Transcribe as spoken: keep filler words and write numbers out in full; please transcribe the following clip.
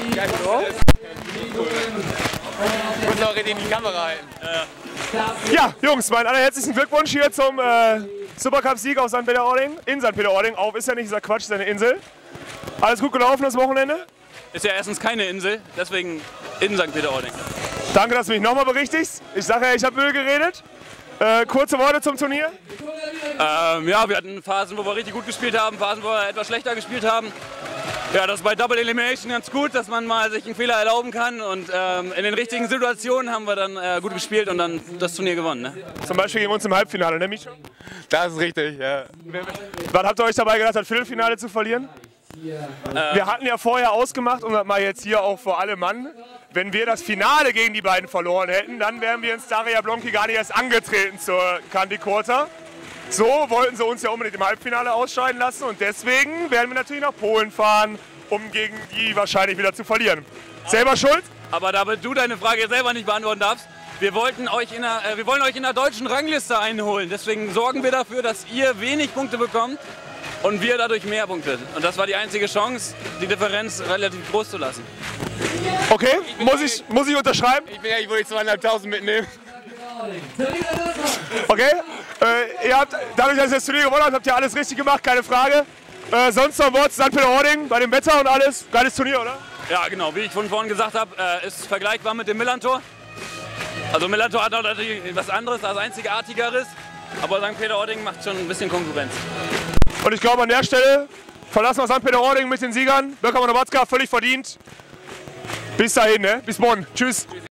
Geil drauf. Ich muss auch in die Kamera halten. Ja, Jungs, meinen allerherzlichen Glückwunsch hier zum äh, Supercup-Sieg auf Sankt Peter-Ording. In Sankt Peter-Ording. Auf ist ja nicht, dieser Quatsch, ist ja eine Insel. Alles gut gelaufen das Wochenende? Ist ja erstens keine Insel, deswegen in Sankt Peter-Ording. Danke, dass du mich nochmal berichtigst. Ich sage ja, ich habe Müll geredet. Äh, kurze Worte zum Turnier. Ähm, ja, wir hatten Phasen, wo wir richtig gut gespielt haben, Phasen, wo wir etwas schlechter gespielt haben. Ja, das ist bei Double Elimination ganz gut, dass man mal sich einen Fehler erlauben kann. Und ähm, in den richtigen Situationen haben wir dann äh, gut gespielt und dann das Turnier gewonnen. Ne? Zum Beispiel gegen uns im Halbfinale, ne Micho? Das ist richtig, ja. Was habt ihr euch dabei gedacht, das Viertelfinale zu verlieren? Äh, wir hatten ja vorher ausgemacht, und das mal jetzt hier auch vor allem Mann, wenn wir das Finale gegen die beiden verloren hätten, dann wären wir in Staria Blonki gar nicht erst angetreten zur Candy Quarter. So wollten sie uns ja unbedingt im Halbfinale ausscheiden lassen und deswegen werden wir natürlich nach Polen fahren, um gegen die wahrscheinlich wieder zu verlieren. Selber schuld? Aber damit du deine Frage selber nicht beantworten darfst, wir, wollten euch in der, äh, wir wollen euch in der deutschen Rangliste einholen. Deswegen sorgen wir dafür, dass ihr wenig Punkte bekommt und wir dadurch mehr Punkte. Und das war die einzige Chance, die Differenz relativ groß zu lassen. Okay, muss ich, muss ich unterschreiben? Ich bin ja, ich wollte zweieinhalbtausend mitnehmen. Okay, äh, ihr habt, dadurch, dass ihr das Turnier gewonnen habt, habt ihr alles richtig gemacht, keine Frage. Äh, sonst noch ein Wort zu Sankt Peter-Ording bei dem Wetter und alles. Geiles Turnier, oder? Ja, genau. Wie ich von vorhin gesagt habe, äh, ist vergleichbar mit dem Millantor. Also Millantor hat natürlich was anderes, das einzigartigeres. Aber Sankt Peter-Ording macht schon ein bisschen Konkurrenz. Und ich glaube, an der Stelle verlassen wir Sankt Peter-Ording mit den Siegern. Böcker und Watzka, völlig verdient. Bis dahin, ne? Bis morgen. Tschüss.